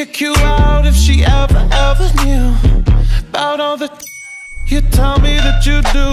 kick you out if she ever knew about all the you tell me that you do.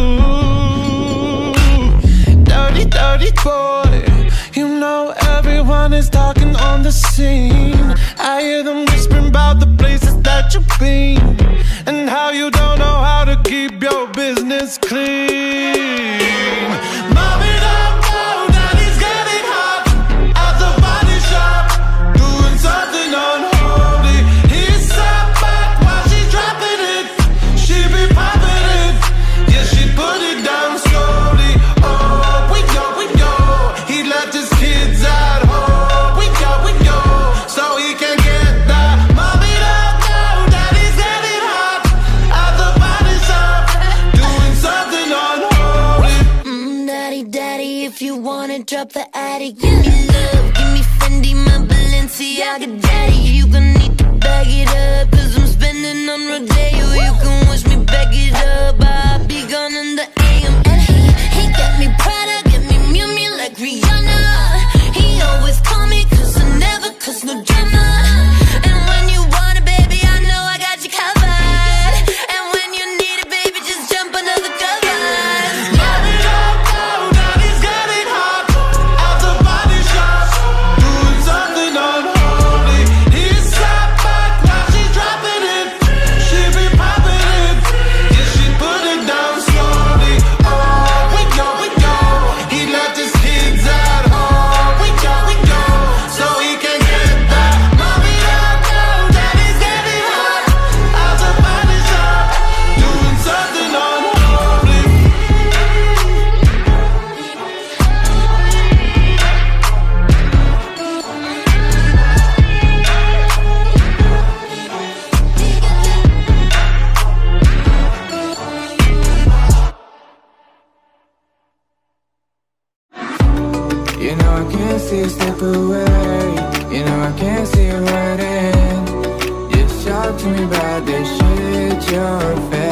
Dirty, dirty boy. You know everyone is talking on the scene. I hear them whispering about the places that you've been, and how you don't know how to keep your business clean. Mom it up, oh, daddy's getting hot at the body shop, doing something unholy. He's sat back while she's dropping it. She be popping it, yeah, she put it down slowly. Oh, we go, he left his kids at home. We go, so he can get that. Mom it up, oh, daddy's getting hot at the body shop, doing something unholy. Daddy, if you wanna drop the attic, give me love, give me Fendi, my Balenciaga. Daddy, you gon' need to bag it up, 'cause I'm spending on Rodeo. You can wish me back it up, I'll be gone in the AM. And he got me Prada, get me Miu Miu like Rihanna. He always call me 'cause I never cause no drama. And when you want it, baby, I know I got you covered. And when you need it, baby, just jump under the covers. Mom it up, oh, daddy's getting hot at the body shop, doing something unholy. He's sat back while she's dropping it. She be popping it, yeah, she put it down slowly. Oh, we go, he left his kids at home. We go, so he can get that. Mom it up, oh, daddy's getting hot at the body shop, doing something unholy. You know I can't see you step away. You know I can't see you hurting. You talk to me about this shit you're